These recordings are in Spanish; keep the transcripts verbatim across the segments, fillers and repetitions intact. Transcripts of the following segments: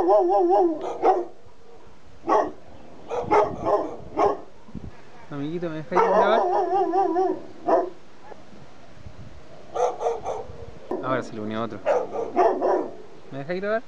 Amiguito, ¿me dejáis grabar? Ahora se le unió otro. ¿Me dejáis grabar?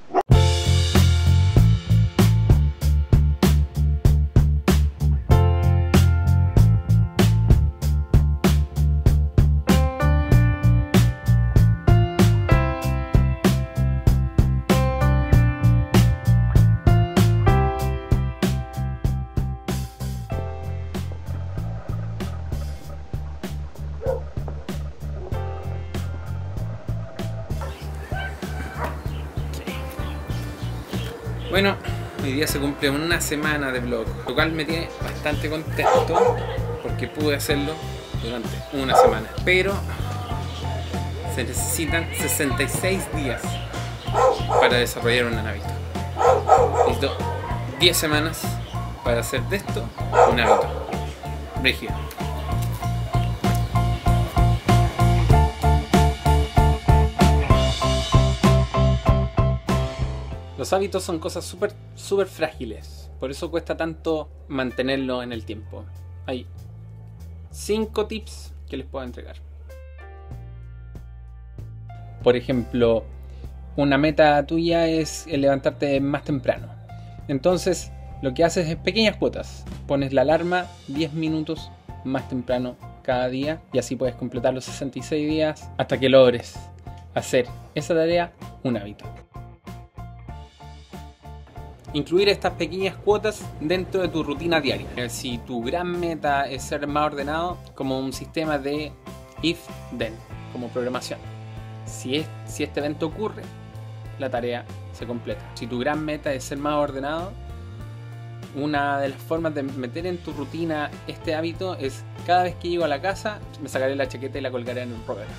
Bueno, hoy día se cumple una semana de vlog, lo cual me tiene bastante contento porque pude hacerlo durante una semana. Pero se necesitan sesenta y seis días para desarrollar un hábito. Necesito diez semanas para hacer de esto un hábito. Brígido. Los hábitos son cosas súper, súper frágiles, por eso cuesta tanto mantenerlo en el tiempo. Hay cinco tips que les puedo entregar. Por ejemplo, una meta tuya es el levantarte más temprano. Entonces, lo que haces es pequeñas cuotas. Pones la alarma diez minutos más temprano cada día y así puedes completar los sesenta y seis días hasta que logres hacer esa tarea un hábito. Incluir estas pequeñas cuotas dentro de tu rutina diaria. Si tu gran meta es ser más ordenado, como un sistema de if-then, como programación. Si, es, si este evento ocurre, la tarea se completa. Si tu gran meta es ser más ordenado, una de las formas de meter en tu rutina este hábito es cada vez que llego a la casa, me sacaré la chaqueta y la colgaré en el ropero.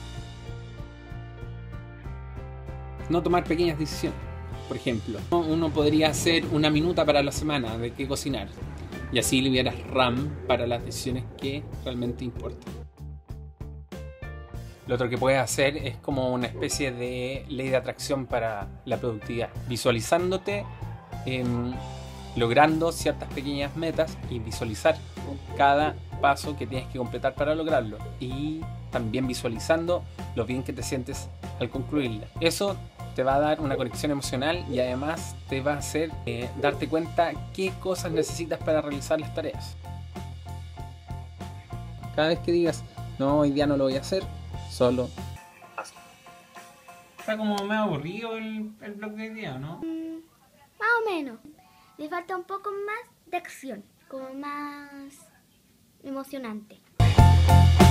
No tomar pequeñas decisiones. Por ejemplo, uno podría hacer una minuta para la semana de qué cocinar y así liberas RAM para las decisiones que realmente importan. Lo otro que puedes hacer es como una especie de ley de atracción para la productividad, visualizándote eh, logrando ciertas pequeñas metas y visualizar cada paso que tienes que completar para lograrlo y también visualizando lo bien que te sientes al concluirla. Eso te va a dar una conexión emocional y además te va a hacer eh, darte cuenta qué cosas necesitas para realizar las tareas. Cada vez que digas, no, hoy día no lo voy a hacer, solo hazlo. Está como medio aburrido el, el vlog de hoy día, ¿no? Mm, más o menos. Le falta un poco más de acción, como más emocionante.